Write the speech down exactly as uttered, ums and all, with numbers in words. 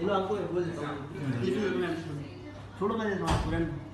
वो आपको बोल देता हूँ छोड़ो मैं फ्रेंड